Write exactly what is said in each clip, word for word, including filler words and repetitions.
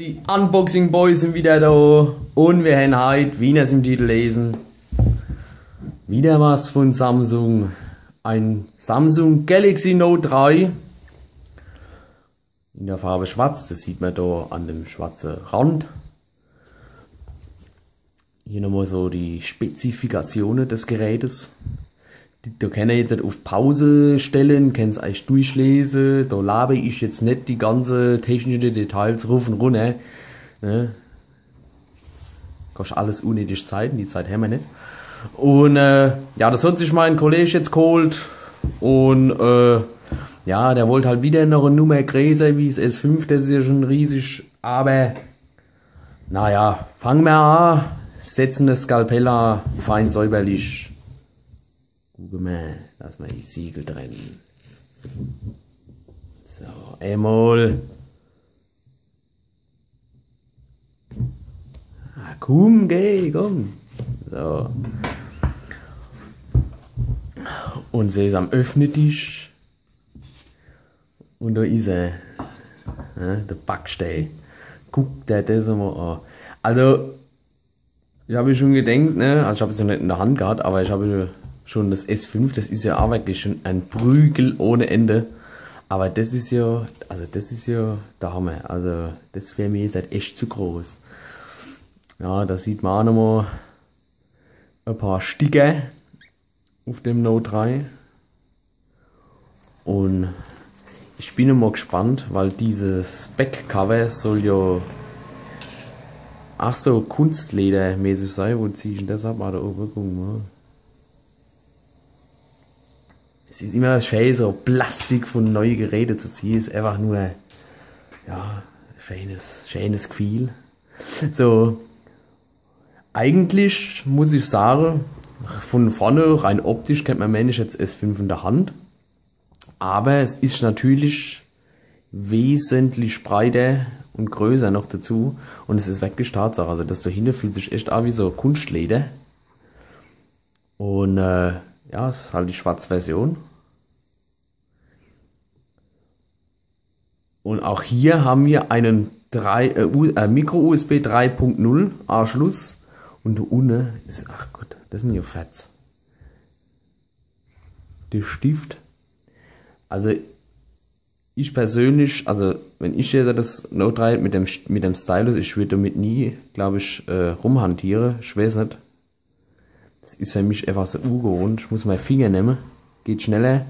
Die Unboxing Boys sind wieder da und wir haben heute, wie ihr es im Titel lesen, wieder was von Samsung. Ein Samsung Galaxy Note drei in der Farbe schwarz, das sieht man da an dem schwarzen Rand. Hier nochmal so die Spezifikationen des Gerätes. Da kann ihr jetzt auf Pause stellen, könnt es euch durchlesen. Da labe ich jetzt nicht die ganze technischen Details ruf und runter. Ne? Kostet alles unnötig Zeit, die Zeit haben wir nicht. Und äh, ja, das hat sich mein Kollege jetzt geholt. Und äh, ja, der wollte halt wieder noch eine Nummer größer wie das S fünf, das ist ja schon riesig. Aber naja, fangen wir an, setzen das Skalpell an, fein säuberlich. Guck mal, lass mal die Siegel trennen. So, einmal. Ah, komm, geh, komm. So. Und Sesam, öffne dich. Und da ist er. Ja, der Backstein. Guck dir das mal an. Also, ich habe schon gedacht, ne, also ich habe es ja nicht in der Hand gehabt, aber ich habe schon das S fünf, das ist ja auch wirklich schon ein Prügel ohne Ende. Aber das ist ja, also das ist ja der Hammer. Also das wäre mir jetzt halt echt zu groß. Ja, da sieht man auch nochmal ein paar Sticker auf dem Note drei. Und ich bin immer gespannt, weil dieses Backcover soll ja, ach so, Kunstledermäßig sein. Wo ziehe ich denn das ab? Ah, da oben, guck mal. Es ist immer schön, so Plastik von neuen Geräten zu ziehen. Ist einfach nur, ja, schönes, schönes Gefühl. So, eigentlich muss ich sagen, von vorne, rein optisch, kennt man männlich jetzt S fünf in der Hand. Aber es ist natürlich wesentlich breiter und größer noch dazu. Und es ist wirklich Tatsache. Also das dahinter fühlt sich echt an wie so Kunstleder. Und, äh, ja, das ist halt die schwarze Version. Und auch hier haben wir einen drei, äh, äh, Micro-U S B drei Punkt null Anschluss. Und da unten ist, ach Gott, das sind ja Fats. Der Stift. Also, ich persönlich, also, wenn ich jetzt das Note drei mit dem, mit dem Stylus, ich würde damit nie, glaube ich, äh, rumhantieren. Ich weiß nicht. Das ist für mich einfach so ungewohnt. Ich muss meinen Finger nehmen. Geht schneller.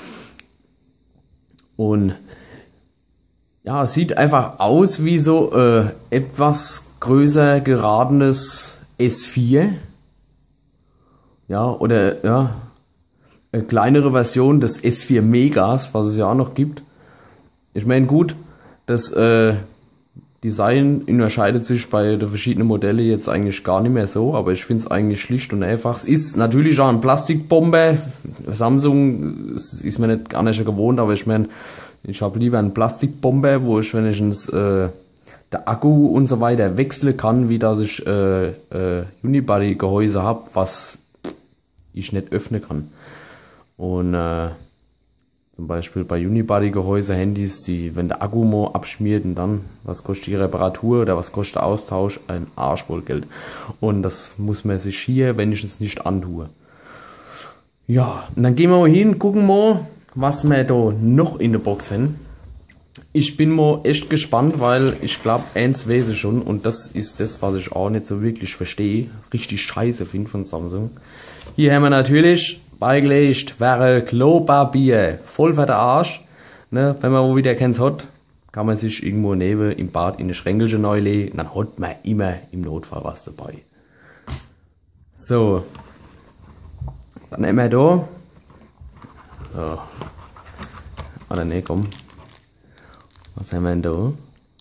Und ja, es sieht einfach aus wie so äh, etwas größer geradenes S vier. Ja, oder ja, eine kleinere Version des S vier Megas, was es ja auch noch gibt. Ich meine, gut, das äh, Design unterscheidet sich bei den verschiedenen Modellen jetzt eigentlich gar nicht mehr so, aber ich finde es eigentlich schlicht und einfach. Es ist natürlich auch ein Plastikbombe. Samsung ist mir nicht gar nicht gewohnt, aber ich meine, ich habe lieber einen Plastikbombe, wo ich wenigstens äh, der Akku und so weiter wechseln kann, wie dass ich äh, äh, Unibody-Gehäuse habe, was ich nicht öffnen kann. Und äh, zum Beispiel bei Unibody-Gehäuse, Handys, die, wenn der Akku mal abschmiert und dann, was kostet die Reparatur oder was kostet der Austausch? Ein Arsch voll Geld. Und das muss man sich hier wenigstens nicht antun. Ja, und dann gehen wir mal hin, gucken mal, was wir da noch in der Box haben. Ich bin mal echt gespannt, weil ich glaube, eins weiß ich schon und das ist das, was ich auch nicht so wirklich verstehe. Richtig scheiße finde von Samsung. Hier haben wir natürlich beigelegt, wäre Klopapier, voll für den Arsch. Ne, wenn man mal wieder keins hat, kann man sich irgendwo neben im Bad in ein Schränkelchen neu legen, dann hat man immer im Notfall was dabei. So, dann nehmen wir da. So. Oder ne, komm. Was haben wir denn da?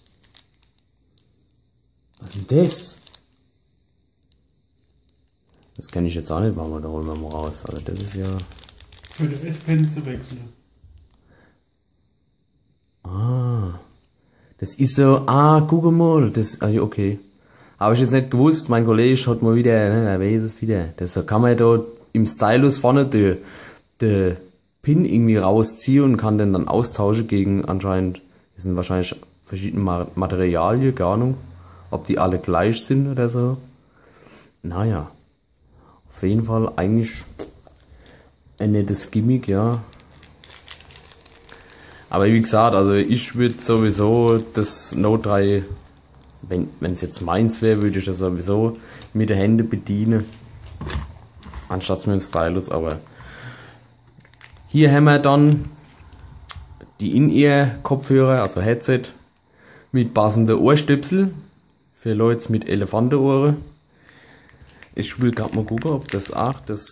Was ist denn das? Das kenne ich jetzt auch nicht, machen wir da holen wir mal raus. Also das ist ja. Für den S-Pen zu wechseln. Ah. Das ist so, ah, guck mal. Das, ah, okay. Habe ich jetzt nicht gewusst, mein Kollege hat mal wieder, ne, er weiß es wieder. Das so kann man da im Stylus vorne den de Pin irgendwie rausziehen und kann den dann austauschen gegen anscheinend, das sind wahrscheinlich verschiedene Ma Materialien, keine Ahnung, ob die alle gleich sind oder so. Naja, auf jeden Fall eigentlich ein nettes Gimmick, ja. Aber wie gesagt, also ich würde sowieso das Note drei, wenn es jetzt meins wäre, würde ich das sowieso mit den Händen bedienen, anstatt mit dem Stylus. Aber hier haben wir dann die In-Ear-Kopfhörer, also Headset, mit passenden Ohrstöpsel für Leute mit Elefantenohren. Ich will gerade mal gucken, ob das auch das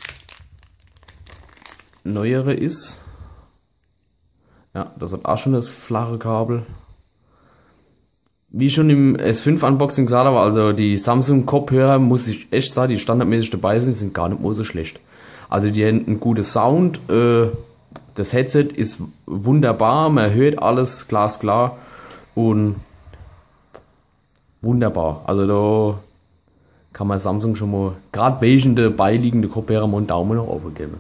neuere ist. Ja, das hat auch schon das flache Kabel. Wie schon im S fünf Unboxing gesagt habe, also die Samsung Kopfhörer, muss ich echt sagen, die standardmäßig dabei sind, sind gar nicht mal so schlecht. Also die haben einen guten Sound, äh, das Headset ist wunderbar, man hört alles glasklar und wunderbar. Also da kann man Samsung schon mal, gerade wegen der beiliegenden Kopfhörer, mal einen Daumen nach oben geben.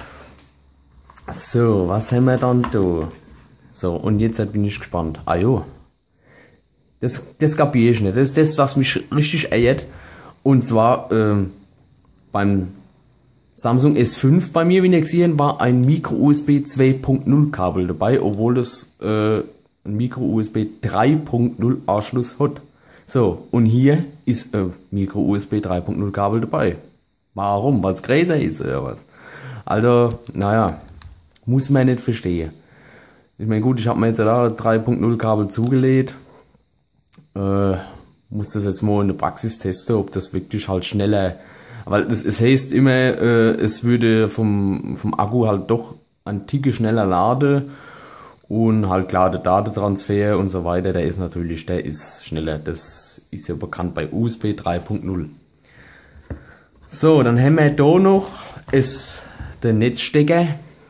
So, was haben wir dann da? So, und jetzt bin ich gespannt. Ah jo. Das, das kapiere ich nicht. Das ist das, was mich richtig ärgert. Und zwar ähm, beim Samsung S fünf bei mir, wie ihr gesehen, war ein Micro-U S B zwei Punkt null Kabel dabei, obwohl das äh, ein Micro-U S B drei Punkt null Anschluss hat. So, und hier ist ein Micro-U S B drei Punkt null Kabel dabei. Warum? Weil es größer ist oder was? Also, naja, muss man nicht verstehen. Ich meine, gut, ich habe mir jetzt da drei Punkt null Kabel zugelegt. Äh, muss das jetzt mal in der Praxis testen, ob das wirklich halt schneller, weil es, es heißt immer, äh, es würde vom, vom Akku halt doch ein Ticke schneller laden und halt klar, der Datentransfer und so weiter, der ist natürlich, der ist schneller, das ist ja bekannt bei U S B drei Punkt null. So, dann haben wir da noch ist der Netzstecker,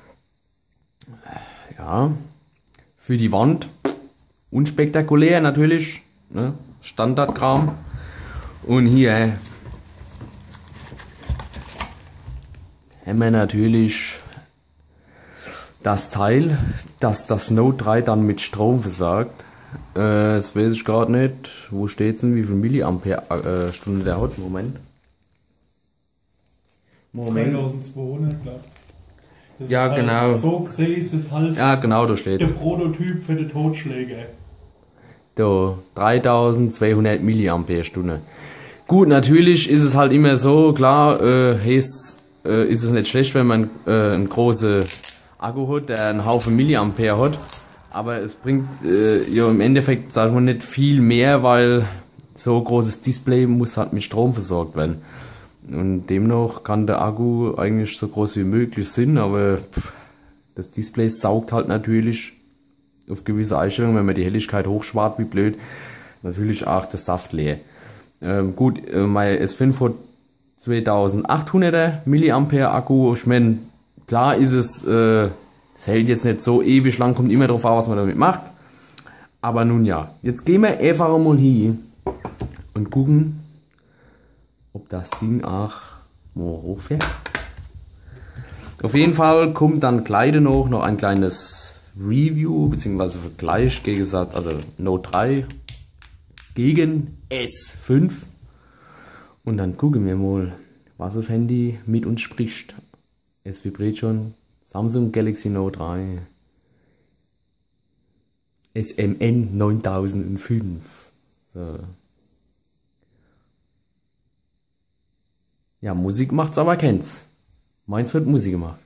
ja, für die Wand, unspektakulär natürlich, ne? Standardkram. Und hier haben wir natürlich das Teil, das das Note drei dann mit Strom versorgt. Äh, das weiß ich gerade nicht. Wo steht's denn, wie viel Milliampere Stunde der hat? Moment. Moment. dreitausendzweihundert, glaube ich. Ja, halt, genau. So gesehen ist es halt Ja, genau, da steht's. der Prototyp für den Totschläger. Da, dreitausendzweihundert Milliampere Stunde. Gut, natürlich ist es halt immer so, klar, äh, heißt, äh, ist es nicht schlecht, wenn man äh, einen großen Akku hat, der einen Haufen Milliampere hat. Aber es bringt äh, ja im Endeffekt, sag ich mal, nicht viel mehr, weil so ein großes Display muss halt mit Strom versorgt werden. Und demnach kann der Akku eigentlich so groß wie möglich sein, aber pff, das Display saugt halt natürlich auf gewisse Einstellungen, wenn man die Helligkeit hochschwart wie blöd, natürlich auch der Saft leer. Ähm, gut, äh, mein S fünf hat zweitausendachthunderter Milliampere Akku. Ich meine, klar ist es, äh, es hält jetzt nicht so ewig lang, kommt immer drauf an, was man damit macht. Aber nun ja, jetzt gehen wir einfach mal hier und gucken, ob das Ding auch mal hochfährt. Auf jeden Fall kommt dann gleich noch, noch ein kleines Review bzw. Vergleich gegen gesagt, also Note drei gegen S fünf. Und dann gucken wir mal, was das Handy mit uns spricht. Es vibriert schon. Samsung Galaxy Note drei S M N neuntausendfünf. So. Ja, Musik macht's aber kennt's. Meins wird Musik gemacht.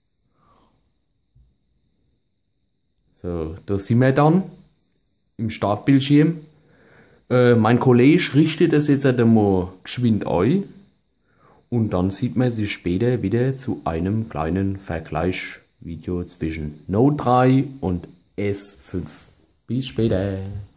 So, da sind wir dann im Startbildschirm. Äh, mein Kollege richtet es jetzt einmal geschwind ein. Und dann sieht man sich später wieder zu einem kleinen Vergleichsvideo zwischen Note drei und S fünf. Bis später.